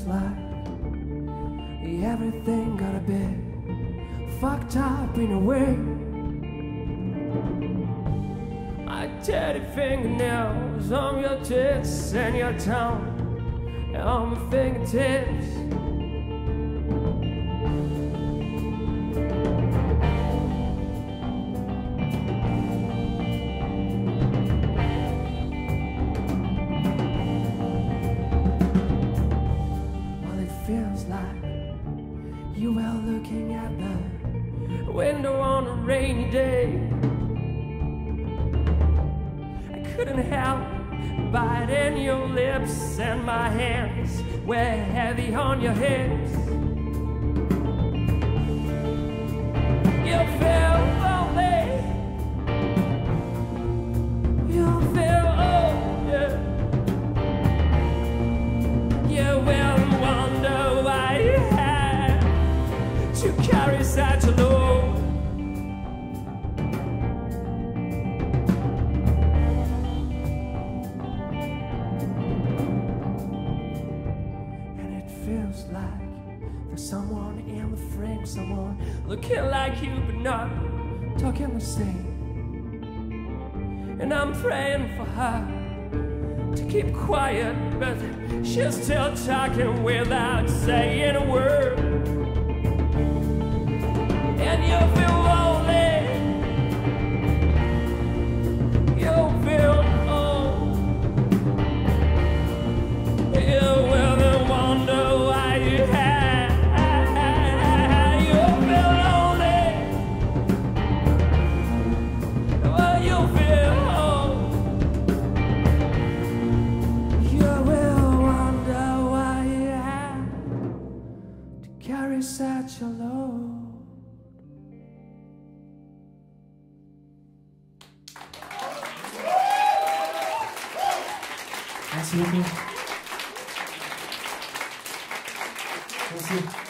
like everything got a bit fucked up in a way. My dirty fingernails on your tits and your tongue and on my fingertips. Feels like you were looking at the window on a rainy day. I couldn't help biting your lips, and my hands were heavy on your hips. You feel lonely, you feel old, yeah. You will wonder why you had to carry such a load. And it feels like there's someone in the frame, someone looking like you but not talking the same. And I'm praying for her to keep quiet, but she's still talking without saying a word. And you feel lonely, you feel old, you will wonder why you had. You feel lonely, well, you feel old. You will wonder why you had to carry such a load. Merci beaucoup. Merci.